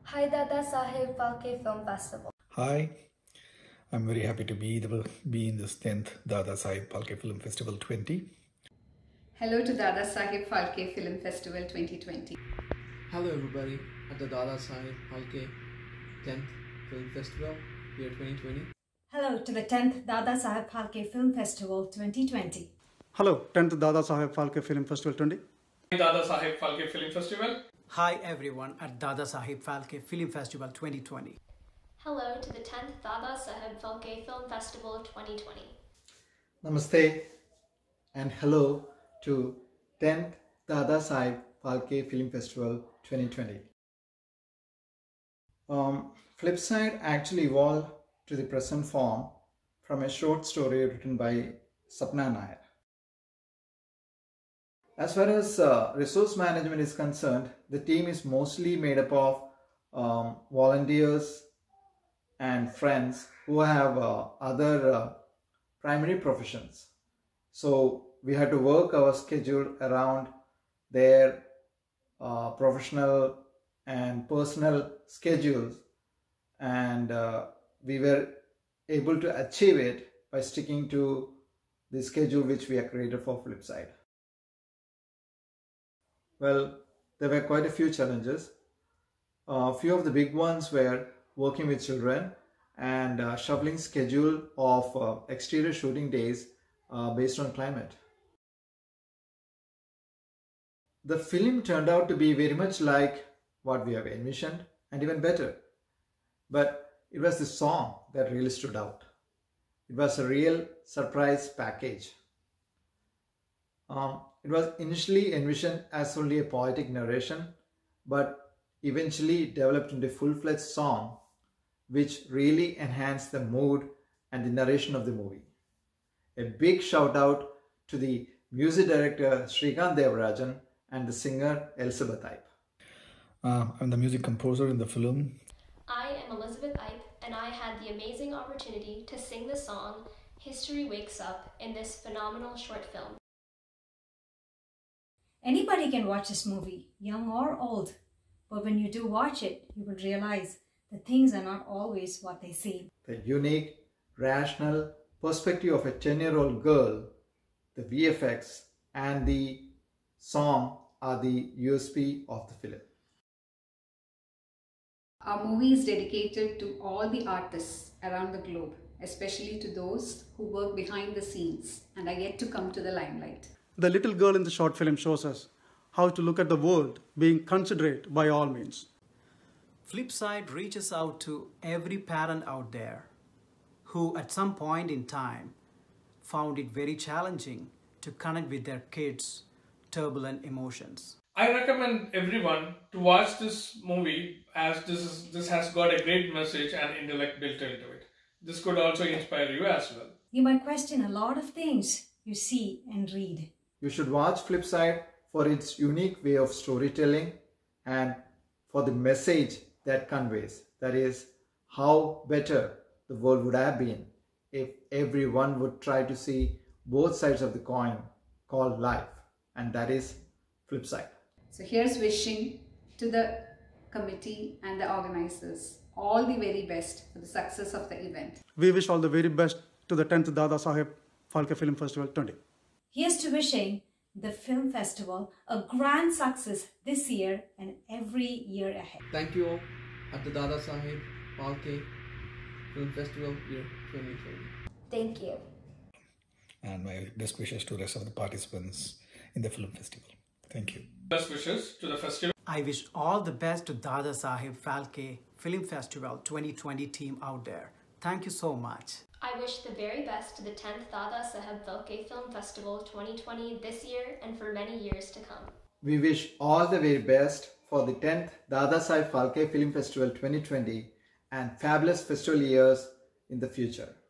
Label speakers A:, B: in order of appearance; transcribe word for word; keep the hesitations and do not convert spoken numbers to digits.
A: Hi Dada Saheb Phalke Film Festival.
B: Hi, I'm very happy to be, the, be in this tenth Dada Saheb Phalke Film Festival twenty.
C: Hello to Dada Saheb Phalke Film Festival twenty twenty.
D: Hello everybody at the Dada Saheb Phalke tenth Film Festival year twenty twenty.
E: Hello to the tenth Dada Saheb Phalke Film Festival twenty twenty.
F: Hello, tenth Dada Saheb Phalke Film Festival twenty.
G: Dada Saheb Phalke Film Festival.
H: Hi everyone at Dada Saheb Phalke Film Festival twenty twenty.
I: Hello to the tenth Dada Saheb Phalke Film Festival twenty twenty.
J: Namaste and hello to tenth Dada Saheb Phalke Film Festival twenty twenty. Um, Flipside actually evolved to the present form from a short story written by Sapna Nair. As far as uh, resource management is concerned, the team is mostly made up of um, volunteers and friends who have uh, other uh, primary professions. So we had to work our schedule around their uh, professional and personal schedules, and uh, we were able to achieve it by sticking to the schedule which we have created for Flipside. Well, there were quite a few challenges. A uh, few of the big ones were working with children and uh, shuffling schedule of uh, exterior shooting days uh, based on climate. The film turned out to be very much like what we have envisioned and even better. But it was the song that really stood out. It was a real surprise package. Um, it was initially envisioned as only a poetic narration, but eventually developed into a full-fledged song which really enhanced the mood and the narration of the movie. A big shout out to the music director Srikanth Devarajan and the singer Elizabeth Ipe.
B: Uh, I'm the music composer in the film.
I: I am Elizabeth Ipe, and I had the amazing opportunity to sing the song History Wakes Up in this phenomenal short film.
E: Anybody can watch this movie, young or old, but when you do watch it, you will realize that things are not always what they seem.
J: The unique, rational perspective of a ten-year-old girl, the V F X and the song are the U S P of the film.
C: Our movie is dedicated to all the artists around the globe, especially to those who work behind the scenes and are yet to come to the limelight.
F: The little girl in the short film shows us how to look at the world, being considerate by all means.
H: Flipside reaches out to every parent out there who at some point in time found it very challenging to connect with their kids' turbulent emotions.
G: I recommend everyone to watch this movie, as this is this has got a great message and intellect built into it. This could also inspire you as well.
E: You might question a lot of things you see and read.
J: You should watch Flipside for its unique way of storytelling and for the message that conveys. That is, how better the world would have been if everyone would try to see both sides of the coin called life, and that is Flipside.
C: So here's wishing to the committee and the organizers all the very best for the success of the event.
F: We wish all the very best to the tenth Dada Saheb Phalke Film Festival twenty.
E: Here's to wishing the film festival a grand success this year and every year ahead.
D: Thank you all at the Dada Saheb Phalke Film Festival year twenty twenty.
A: Thank you.
B: And my best wishes to the rest of the participants in the film festival. Thank you.
G: Best wishes to the festival.
H: I wish all the best to Dada Saheb Phalke Film Festival twenty twenty team out there. Thank you so much.
I: I wish the very best to the tenth Dada Saheb Phalke Film Festival twenty twenty this year and for many years to come.
J: We wish all the very best for the tenth Dada Saheb Phalke Film Festival twenty twenty and fabulous festival years in the future.